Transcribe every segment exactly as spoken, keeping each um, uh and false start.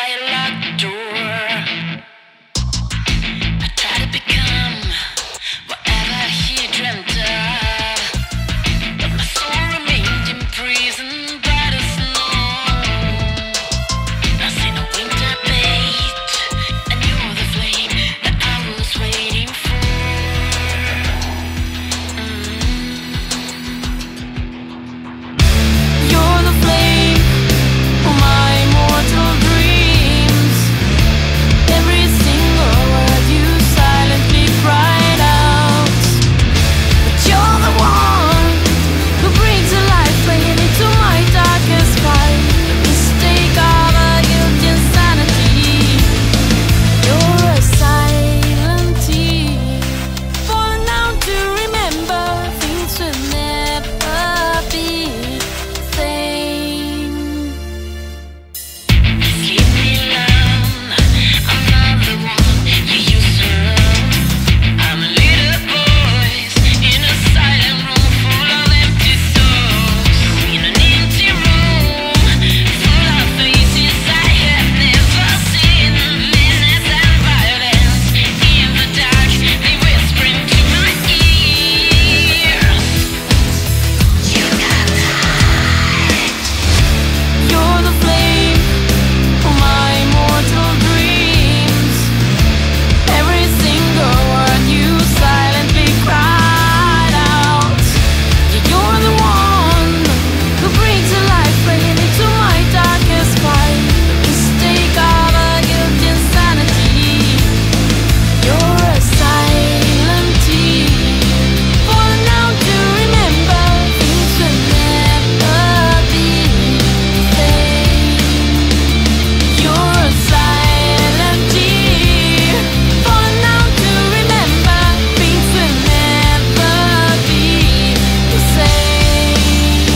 by a locked door. I try to become whatever he dreamt of, but my soul remained imprisoned by the snow. I see no winter fate, and you're the flame that I was waiting for. Mm. You're the flame of my mortal dreams. Every single word you silently cried out. But you're the one who brings a light flame into my darkest fight. The mistake of a guilty insanity. You're a silent tear, falling down to remember things will never be the same. Leave me alone, I'm not the one you used to love. I'm a little voice in a silent room full of empty souls. In an empty room full of faces I have never seen. Menace and violence in the dark, they whisper into my ears. You got hide. You're the flame of my mortal dreams. Every single word you silently cried out. Yeah, you're the one who brings a life flame into my darkest fight. The mistake of a guilty insanity. You're a silent tear, falling down to remember things will never be the same. You're a silent tear, falling down to remember things will never be the same.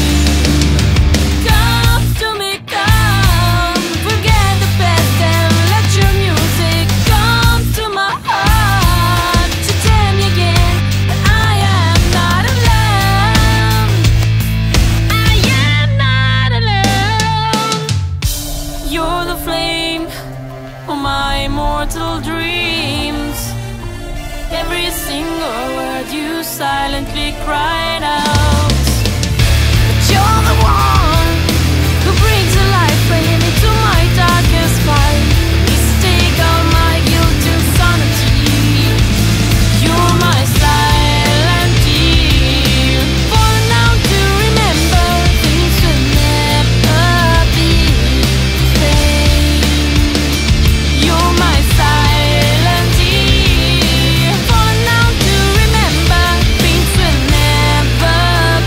Come to me, come, forget the past and let your music come to my heart to tell me again that I am not alone. I am not alone. You're the flame of my mortal dreams. Every single word you silently cried out. But you're the one who brings a light flame into my darkest fight. The mistake of my guilt and sanity. You're my silent tear, falling down to remember things will never be the same. You're my silent tear, falling down to remember things will never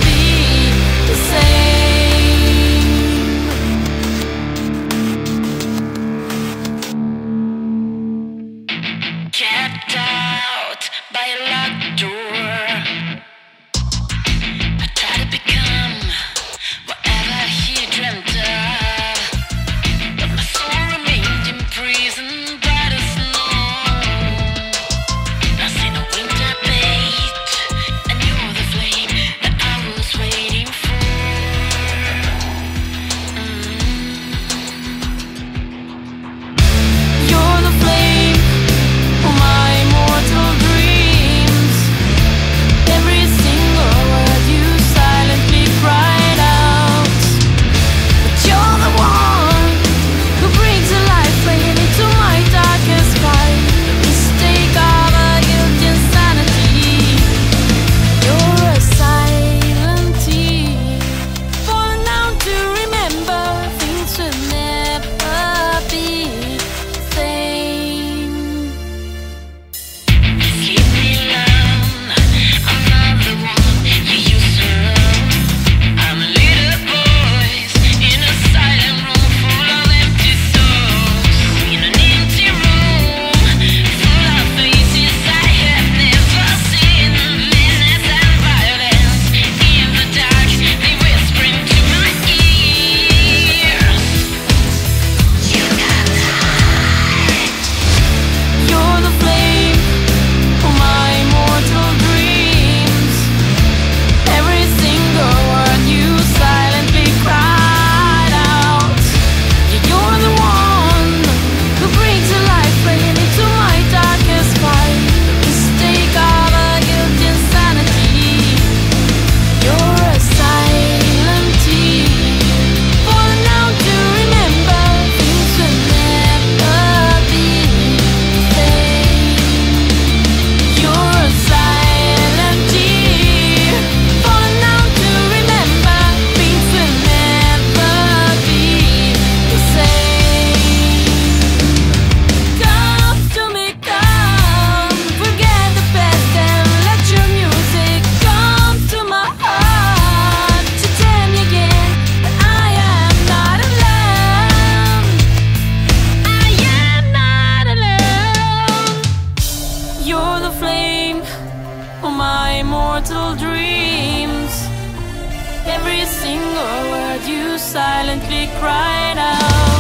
single word you silently cried out.